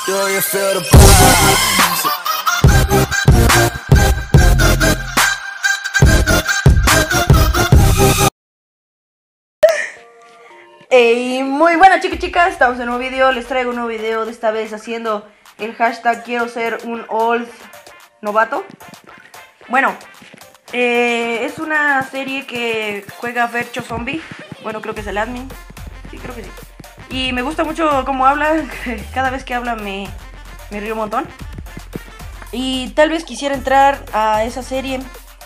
Do you feel the vibes? Hey, muy buenas chicos y chicas, estamos en un nuevo video. Les traigo un nuevo video, de esta vez haciendo el hashtag quiero ser un old novato. Bueno, es una serie que juega Fercho Zombie. Bueno, creo que es el admin. Sí, creo que sí. Y me gusta mucho cómo habla. Cada vez que habla me río un montón. Y tal vez quisiera entrar a esa serie.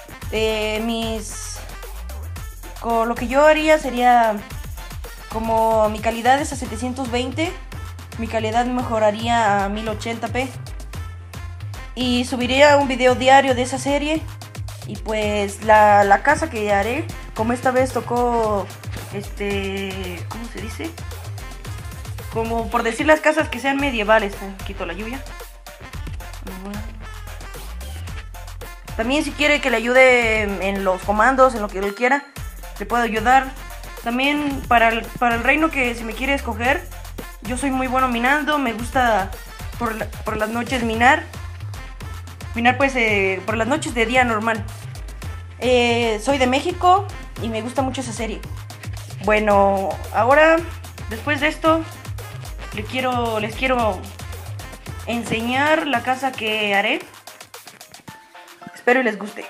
Con lo que yo haría sería, como mi calidad es a 720, mi calidad mejoraría a 1080p. Y subiría un video diario de esa serie. Y pues la casa que haré, como esta vez tocó, ¿cómo se dice? Como por decir las casas que sean medievales. Quito la lluvia. También si quiere que le ayude en los comandos, en lo que él quiera, le puedo ayudar. También para el reino que si me quiere escoger, yo soy muy bueno minando. Me gusta por las noches minar. Minar pues por las noches de día normal. Soy de México y me gusta mucho esa serie. Bueno, ahora después de esto les quiero enseñar la casa que haré. Espero y les guste.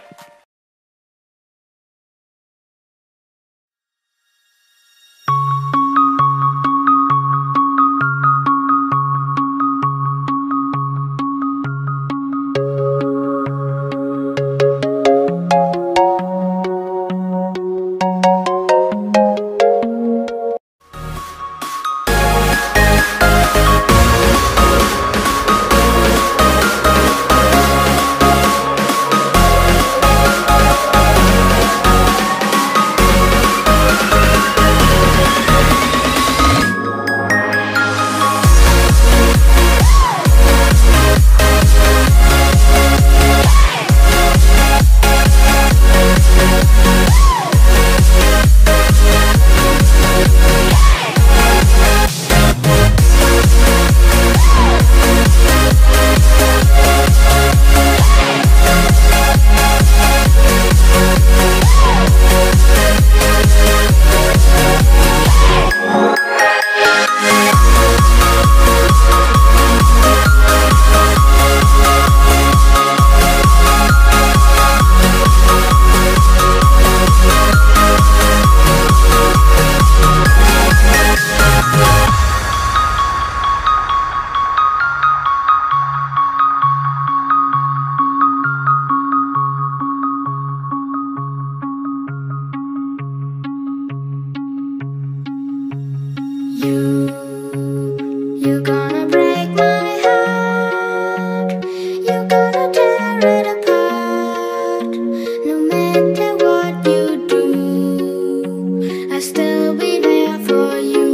You're gonna break my heart. You're gonna tear it apart. No matter what you do, I'll still be there for you.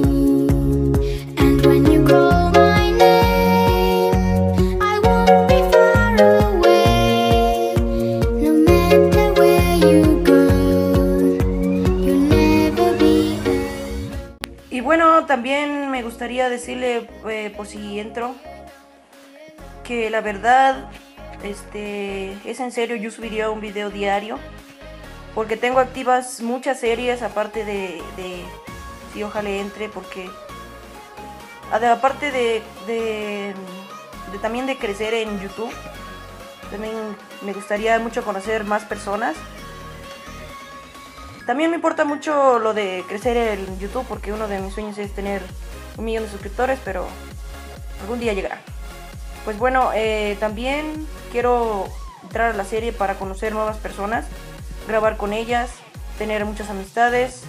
And when you call my name, I won't be far away. No matter where you go, you'll never be alone. Y bueno, también me gustaría decirle, por si entro, que la verdad, es en serio, yo subiría un video diario, porque tengo activas muchas series, aparte de sí, ojalá entre, porque aparte también de crecer en YouTube, también me gustaría mucho conocer más personas. También me importa mucho lo de crecer en YouTube, porque uno de mis sueños es tener 1 millón de suscriptores, pero algún día llegará. Pues bueno, también quiero entrar a la serie para conocer nuevas personas, grabar con ellas, tener muchas amistades.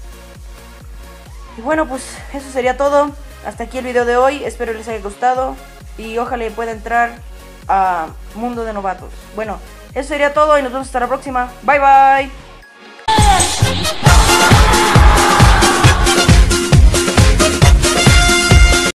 Y bueno, pues eso sería todo. Hasta aquí el video de hoy, espero les haya gustado y ojalá pueda entrar a Mundo de Novatos. Bueno, eso sería todo y nos vemos hasta la próxima. Bye bye.